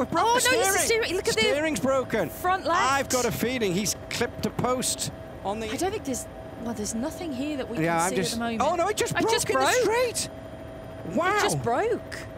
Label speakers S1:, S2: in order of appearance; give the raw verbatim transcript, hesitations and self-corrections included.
S1: we've broken
S2: Oh,
S1: the
S2: no,
S1: steering.
S2: it's the steering. Look at the
S1: Steering's broken.
S2: front left.
S1: I've got a feeling he's clipped a post on the...
S2: I don't think there's... Well, there's nothing here that we
S1: yeah,
S2: can
S1: I'm
S2: see
S1: just...
S2: at the moment.
S1: Oh, no, it just
S2: I
S1: broke
S2: just
S1: in
S2: broke.
S1: the straight. Wow.
S2: It just broke.